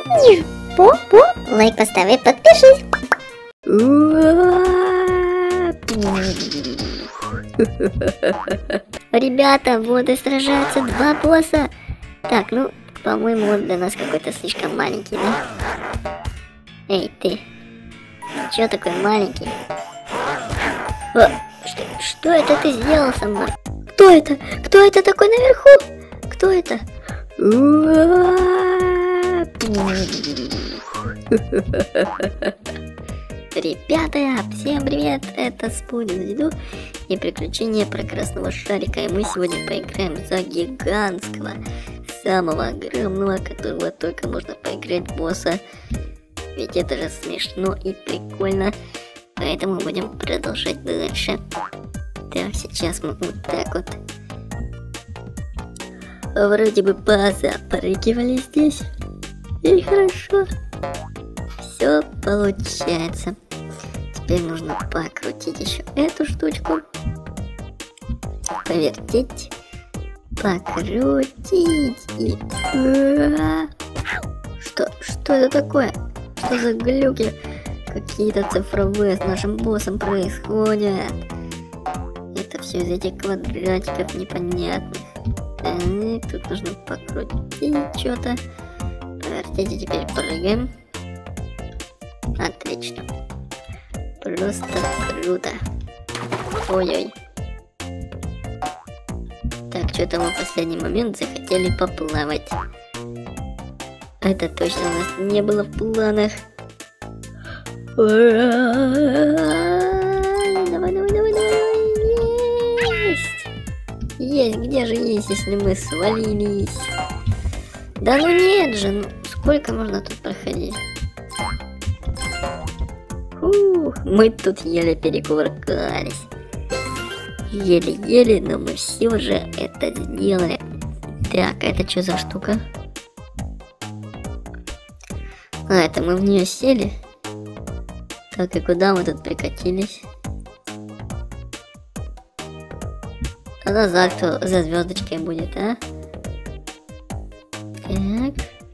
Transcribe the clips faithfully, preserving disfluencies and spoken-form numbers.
Пу-пу, лайк поставь и подпишись. Ребята, вот и сражаются два босса. Так, ну, по-моему, он для нас какой-то слишком маленький, да? Эй, ты. Чё такой маленький? О, что, что это ты сделал со мной? Кто это? Кто это такой наверху? Кто это? Ребята, всем привет! Это Спудин и приключения прекрасного шарика. И мы сегодня поиграем за гигантского, самого огромного, которого только можно поиграть босса. Ведь это же смешно и прикольно. Поэтому будем продолжать дальше. Так, сейчас мы вот так вот. Вроде бы позапрыгивали здесь. И хорошо. Все получается. Теперь нужно покрутить еще эту штучку. Повертеть. Покрутить. И... Что? Что это такое? Что за глюки? Какие-то цифровые с нашим боссом происходят. Это все из этих квадратиков непонятных. Так, тут нужно покрутить что-то. Повертеть и теперь прыгаем. Отлично. Просто круто. Ой-ой. Так, что-то мы в последний момент захотели поплавать. Это точно у нас не было в планах. Давай, давай, давай, давай. Есть. Есть, где же есть, если мы свалились? Да ну нет же, ну сколько можно тут проходить? Фух, мы тут еле перекувыркались. Еле-еле, но мы все уже это сделали. Так, это что за штука? А, это мы в нее сели? Так, и куда мы тут прикатились? А назад кто за звездочкой будет, а? Так.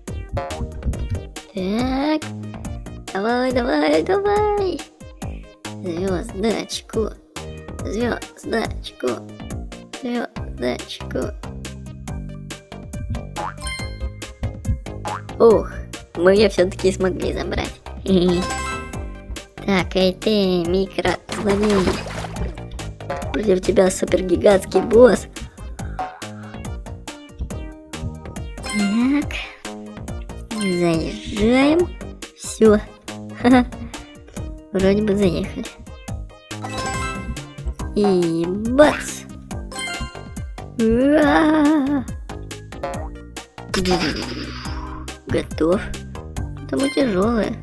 Так. Давай, давай, давай. Звездочку. Звездочку. Звездочку. Ух, мы ее все-таки смогли забрать. Так, эй ты, микрозлодей. Против тебя супергигантский босс. Так. Заезжаем. Все. Вроде бы заехали. И бац. Ура! Готов. Это мы тяжелые.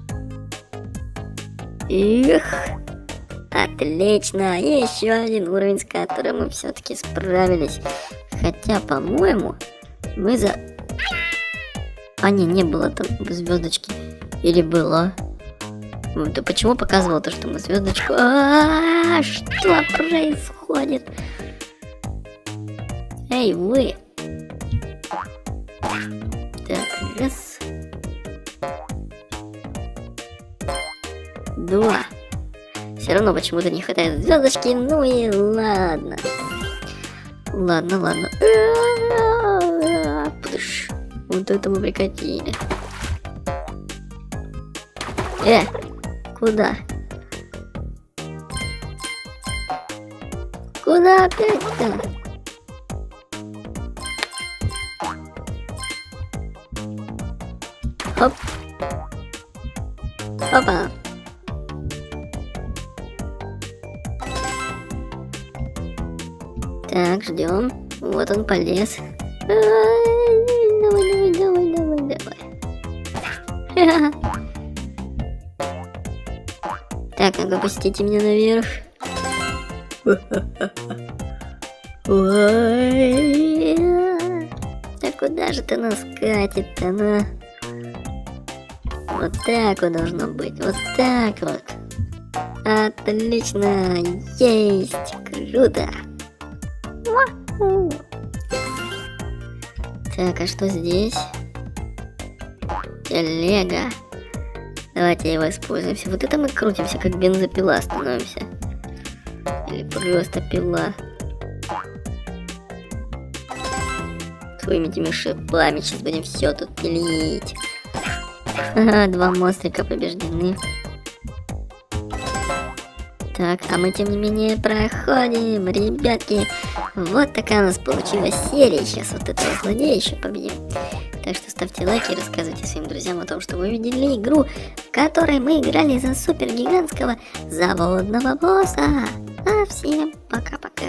Эх. Отлично. Еще один уровень, с которым мы все-таки справились. Хотя, по-моему, мы за... А не, не было там звездочки. Или было? Да почему показывало то, что мы звездочку? А-а-а, что происходит? Эй, вы! Так, раз. Два. Все равно почему-то не хватает звездочки, ну и ладно. Ладно, ладно. Пыш. Вот это мы прикатили. Э, куда? Куда опять-то? Хоп. Опа. Так, ждем. Вот он полез. Давай, давай, давай, давай, давай. Так, ну-ка, пустите меня наверх. Ой. Да куда же ты нас катит-то, на? Вот так вот должно быть. Вот так вот. Отлично. Есть. Круто. Так, а что здесь? телега. Давайте его используемся. Вот это мы крутимся, как бензопила становимся. Или просто пила. Своими этими шипами сейчас будем все тут пилить. Ага, два монстрика побеждены. Так, а мы тем не менее проходим, ребятки. Вот такая у нас получилась серия. Сейчас вот этого злодея еще победим. Так что ставьте лайки и рассказывайте своим друзьям о том, что вы видели игру, в которой мы играли за супергигантского заводного босса. А всем пока-пока.